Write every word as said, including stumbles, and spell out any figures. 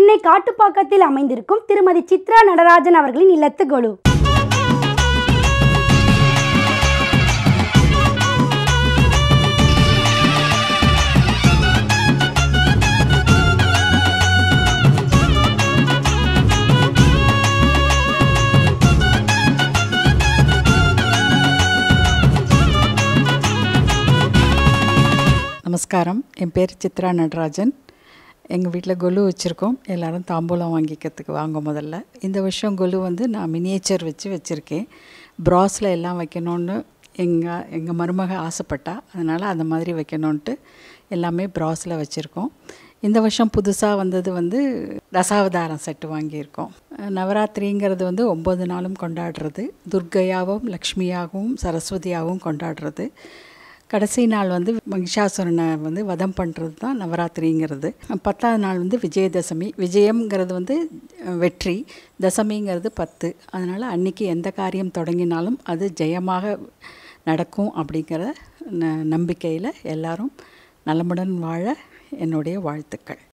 சென்னை காட்டுப்பாக்கத்தில் அமைந்திருக்கும் திருமதி சித்ரா நடராஜன் அவர்களின் இல்லத்து கொலு. நமஸ்காரம். என் பேர் சித்ரா நடராஜன். எங்கள் வீட்டில் கொலு வச்சுருக்கோம். எல்லோரும் தாம்பூலம் வாங்கிக்கிறதுக்கு வாங்க. முதல்ல இந்த வருஷம் கொலு வந்து நான் மினியேச்சர் வச்சு வச்சுருக்கேன். ப்ராஸில் எல்லாம் வைக்கணுன்னு எங்கள் எங்கள் மருமக ஆசைப்பட்டா, அதனால் அந்த மாதிரி வைக்கணுன்ட்டு எல்லாமே ப்ராஸில் வச்சுருக்கோம். இந்த வருஷம் புதுசாக வந்தது வந்து தசாவதாரம் செட்டு வாங்கியிருக்கோம். நவராத்திரிங்கிறது வந்து ஒம்பது நாளும் கொண்டாடுறது. துர்க்கையாகவும் லக்ஷ்மியாகவும் சரஸ்வதியாகவும் கொண்டாடுறது. கடைசி நாள் வந்து மகிஷாசுரனை வந்து வதம் பண்ணுறது தான் நவராத்திரிங்கிறது. பத்தாவது நாள் வந்து விஜயதசமி. விஜயம்ங்கிறது வந்து வெற்றி, தசமிங்கிறது பத்து. அதனால் அன்றைக்கி எந்த காரியம் தொடங்கினாலும் அது ஜெயமாக நடக்கும் அப்படிங்கிற ந நம்பிக்கையில் எல்லோரும் நலமுடன் வாழ என்னுடைய வாழ்த்துக்கள்.